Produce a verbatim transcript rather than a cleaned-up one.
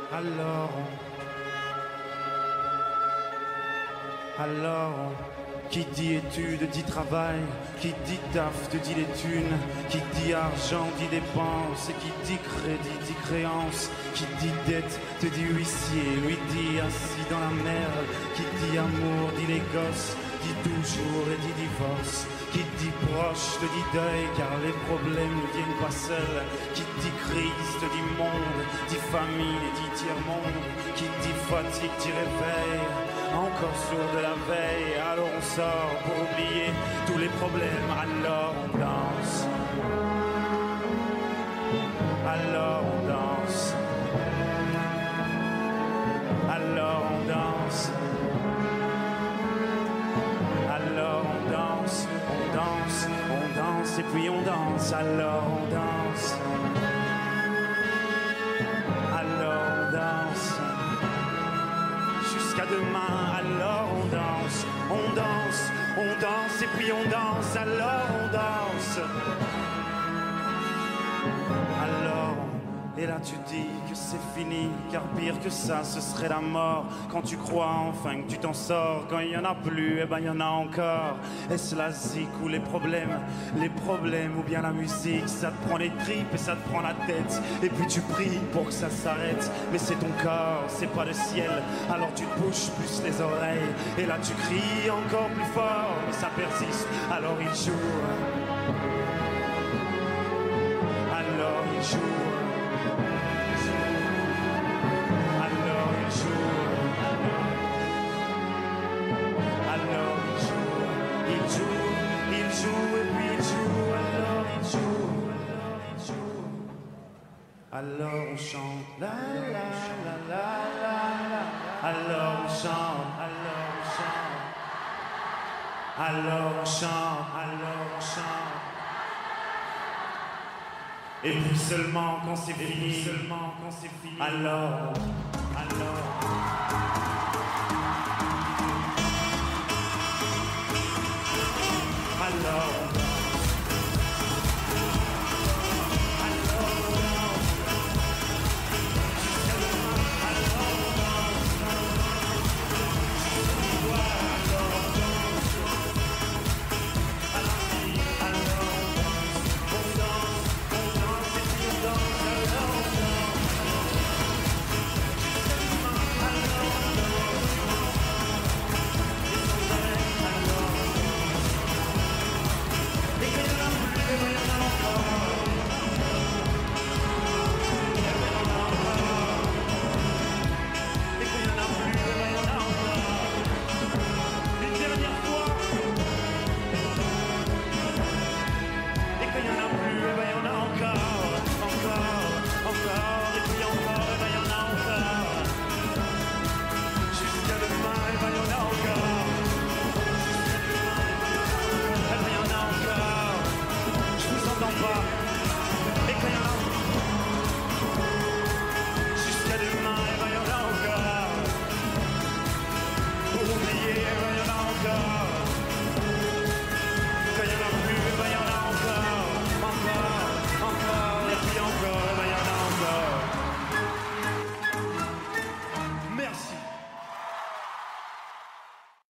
Alors, alors, qui dit études dit travail, qui dit taf te dit les thunes, qui dit argent dit dépense, et qui dit crédit dit créance, qui dit dette te dit huissier, lui dit assis dans la merde, qui dit amour dit les gosses, dit toujours et dit divorce, qui dit proche te dit deuil car les problèmes ne viennent pas seuls, qui dit crise te dit monde, dit famine et dit tiers-monde, qui dit fatigue dit réveil, encore sourd de la veille, alors on sort pour oublier tous les problèmes, alors on danse, alors on danse, alors on danse. Alors on danse, on danse, on danse, et puis on danse, alors on danse. Alors on danse. Jusqu'à demain, alors on danse, on danse, on danse, et puis on danse, alors on danse. Alors, et là tu dis que c'est fini, car pire que ça, ce serait la mort. Quand tu crois enfin que tu t'en sors, quand il y en a plus, eh ben il y en a encore. Est-ce la zik ou les problèmes, les problèmes ou bien la musique? Ça te prend les tripes et ça te prend la tête, et puis tu pries pour que ça s'arrête. Mais c'est ton corps, c'est pas le ciel, alors tu te bouches plus les oreilles. Et là tu cries encore plus fort, mais ça persiste, alors il joue. Alors il joue. Alors il joue, alors il joue, il joue, il joue et puis il joue, alors il joue, alors il joue. Alors on chante, la la la la la la. Alors on chante, alors on chante, alors on chante, alors on chante. Et puis seulement quand c'est fini, seulement quand c'est fini, alors, alors. Alors. Pas